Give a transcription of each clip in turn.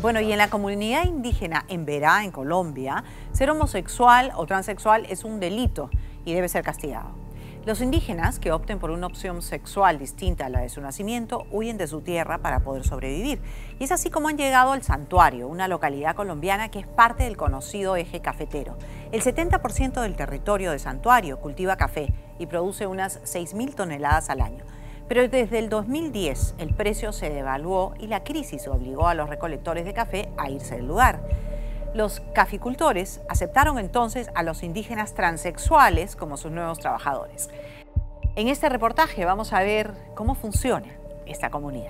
Bueno, y en la comunidad indígena en Verá, en Colombia, ser homosexual o transexual es un delito y debe ser castigado. Los indígenas que opten por una opción sexual distinta a la de su nacimiento huyen de su tierra para poder sobrevivir. Y es así como han llegado al Santuario, una localidad colombiana que es parte del conocido eje cafetero. El 70% del territorio de Santuario cultiva café y produce unas 6.000 toneladas al año. Pero desde el 2010 el precio se devaluó y la crisis obligó a los recolectores de café a irse del lugar. Los caficultores aceptaron entonces a los indígenas transexuales como sus nuevos trabajadores. En este reportaje vamos a ver cómo funciona esta comunidad.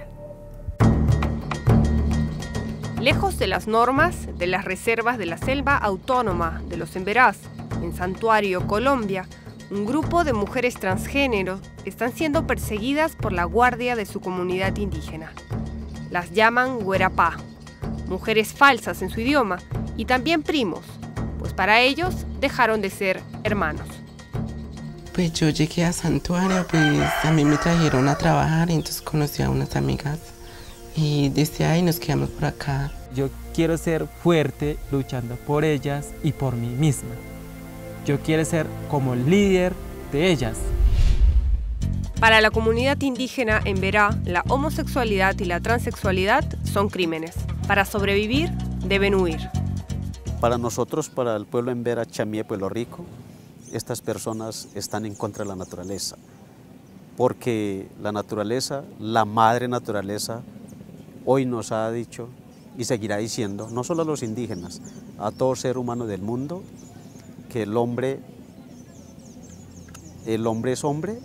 Lejos de las normas, de las reservas de la selva autónoma de los Emberás, en Santuario, Colombia, un grupo de mujeres transgénero están siendo perseguidas por la guardia de su comunidad indígena. Las llaman Guerapá, mujeres falsas en su idioma, y también primos, pues para ellos dejaron de ser hermanos. Pues yo llegué a Santuario, pues a mí me trajeron a trabajar, entonces conocí a unas amigas y desde ahí nos quedamos por acá. Yo quiero ser fuerte luchando por ellas y por mí misma. Yo quiero ser como líder de ellas. Para la comunidad indígena en Verá, la homosexualidad y la transexualidad son crímenes. Para sobrevivir, deben huir. Para nosotros, para el pueblo Embera, Chamie, Pueblo Rico, estas personas están en contra de la naturaleza, porque la naturaleza, la madre naturaleza, hoy nos ha dicho y seguirá diciendo, no solo a los indígenas, a todo ser humano del mundo, que el hombre es hombre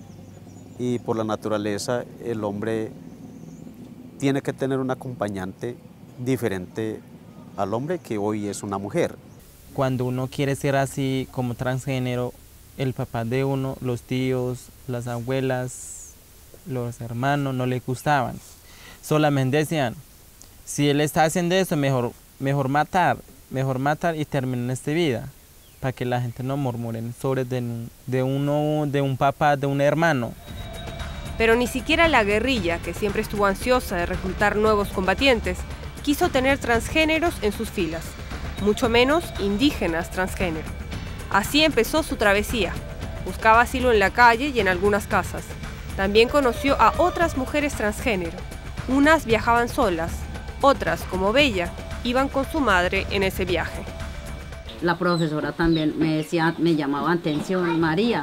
y por la naturaleza el hombre tiene que tener un acompañante diferente al hombre que hoy es una mujer. Cuando uno quiere ser así como transgénero, el papá de uno, los tíos, las abuelas, los hermanos no le gustaban. Solamente decían, si él está haciendo eso, mejor matar y terminar esta vida, para que la gente no murmure sobre de un papá, de un hermano. Pero ni siquiera la guerrilla, que siempre estuvo ansiosa de reclutar nuevos combatientes, quiso tener transgéneros en sus filas, mucho menos indígenas transgénero. Así empezó su travesía. Buscaba asilo en la calle y en algunas casas. También conoció a otras mujeres transgénero. Unas viajaban solas, otras, como Bella, iban con su madre en ese viaje. La profesora también me llamaba atención, María.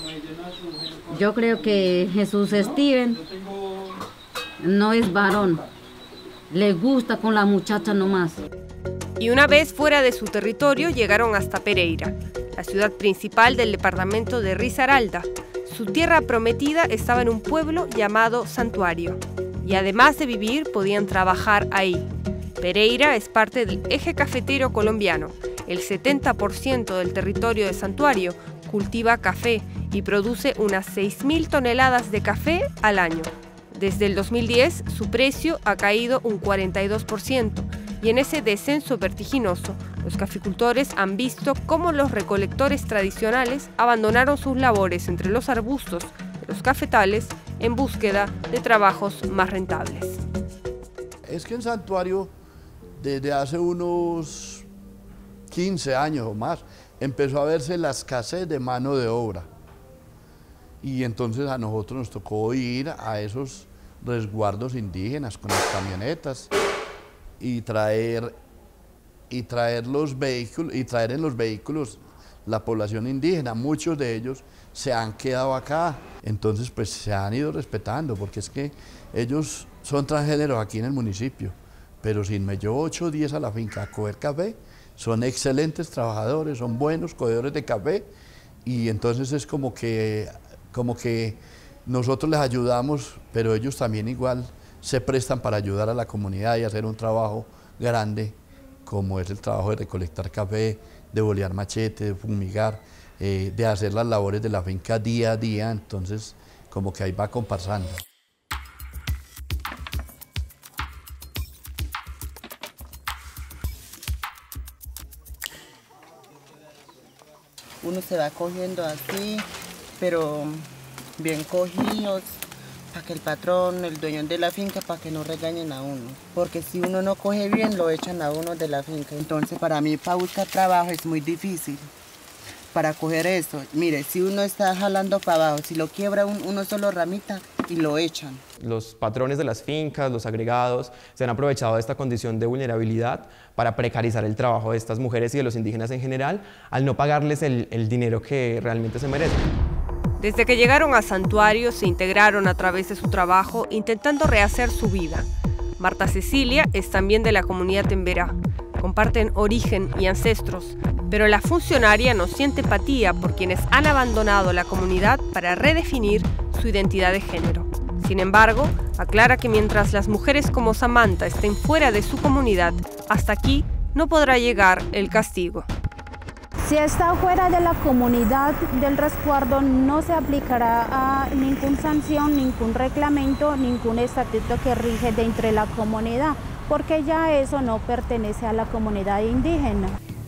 Yo creo que Jesús Steven no es varón. Le gusta con la muchacha nomás. Y una vez fuera de su territorio llegaron hasta Pereira, la ciudad principal del departamento de Risaralda. Su tierra prometida estaba en un pueblo llamado Santuario. Y además de vivir, podían trabajar ahí. Pereira es parte del eje cafetero colombiano. El 70% del territorio de Santuario cultiva café y produce unas 6.000 toneladas de café al año. Desde el 2010, su precio ha caído un 42%, y en ese descenso vertiginoso, los caficultores han visto cómo los recolectores tradicionales abandonaron sus labores entre los arbustos de los cafetales en búsqueda de trabajos más rentables. Es que en Santuario, desde hace unos 15 años o más, empezó a verse la escasez de mano de obra. Y entonces a nosotros nos tocó ir a esos resguardos indígenas con las camionetas y traer los vehículos y traer en los vehículos la población indígena. Muchos de ellos se han quedado acá, entonces pues se han ido respetando, porque es que ellos son transgéneros aquí en el municipio, pero si me llevo 8 o 10 a la finca a coger café, son excelentes trabajadores, son buenos cogedores de café, y entonces es como que nosotros les ayudamos, pero ellos también igual se prestan para ayudar a la comunidad y hacer un trabajo grande, como es el trabajo de recolectar café, de bolear machete, de fumigar, de hacer las labores de la finca día a día, entonces como que ahí va comparsando. Uno se va cogiendo así, pero bien cogidos, para que el patrón, el dueño de la finca, para que no regañen a uno. Porque si uno no coge bien, lo echan a uno de la finca. Entonces, para mí, para buscar trabajo es muy difícil. Para coger eso, mire, si uno está jalando para abajo, si lo quiebra uno solo ramita y lo echan. Los patrones de las fincas, los agregados, se han aprovechado de esta condición de vulnerabilidad para precarizar el trabajo de estas mujeres y de los indígenas en general, al no pagarles el dinero que realmente se merecen. Desde que llegaron a Santuario, se integraron a través de su trabajo, intentando rehacer su vida. Marta Cecilia es también de la comunidad Temberá. Comparten origen y ancestros, pero la funcionaria no siente empatía por quienes han abandonado la comunidad para redefinir su identidad de género. Sin embargo, aclara que mientras las mujeres como Samantha estén fuera de su comunidad, hasta aquí no podrá llegar el castigo. Si está fuera de la comunidad del resguardo, no se aplicará a ninguna sanción, ningún reglamento, ningún estatuto que rige dentro de la comunidad, porque ya eso no pertenece a la comunidad indígena.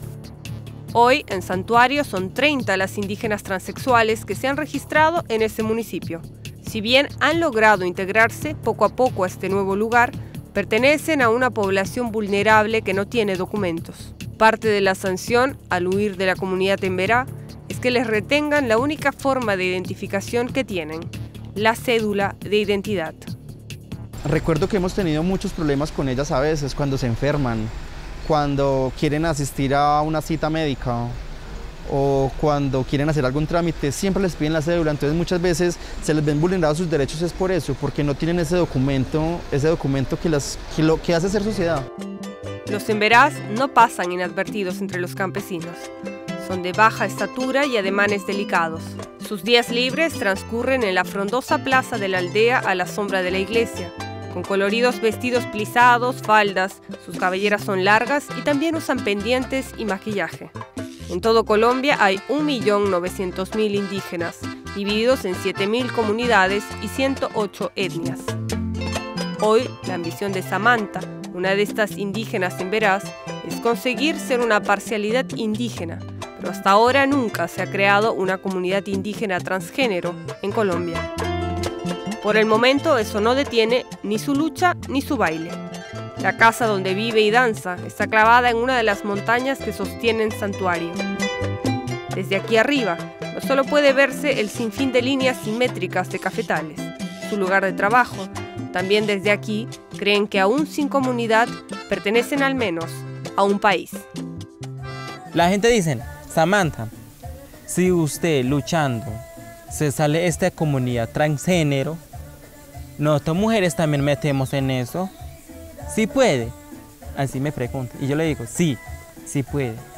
Hoy, en Santuario, son 30 las indígenas transexuales que se han registrado en ese municipio. Si bien han logrado integrarse poco a poco a este nuevo lugar, pertenecen a una población vulnerable que no tiene documentos. Parte de la sanción al huir de la comunidad Temberá es que les retengan la única forma de identificación que tienen, la cédula de identidad. Recuerdo que hemos tenido muchos problemas con ellas a veces, cuando se enferman, cuando quieren asistir a una cita médica o cuando quieren hacer algún trámite, siempre les piden la cédula, entonces muchas veces se les ven vulnerados sus derechos es por eso, porque no tienen ese documento que hace ser sociedad. Los Temberás no pasan inadvertidos entre los campesinos. Son de baja estatura y ademanes delicados. Sus días libres transcurren en la frondosa plaza de la aldea a la sombra de la iglesia, con coloridos vestidos plisados, faldas, sus cabelleras son largas y también usan pendientes y maquillaje. En todo Colombia hay 1.900.000 indígenas, divididos en 7.000 comunidades y 108 etnias. Hoy, la ambición de Samantha, una de estas indígenas temberás, es conseguir ser una parcialidad indígena, pero hasta ahora nunca se ha creado una comunidad indígena transgénero en Colombia. Por el momento, eso no detiene ni su lucha ni su baile. La casa donde vive y danza está clavada en una de las montañas que sostienen Santuario. Desde aquí arriba, no solo puede verse el sinfín de líneas simétricas de cafetales, su lugar de trabajo. También desde aquí creen que aún sin comunidad pertenecen al menos a un país. La gente dice, Samantha, si usted luchando se sale de esta comunidad transgénero, nosotras mujeres también metemos en eso. ¿Sí puede? Así me pregunta. Y yo le digo, sí, sí puede.